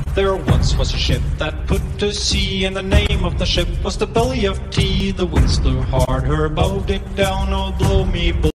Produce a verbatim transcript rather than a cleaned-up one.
There once was a ship that put to sea, and the name of the ship was the Belly of Tea. The winds blew hard, her bow dipped down, oh blow me, blow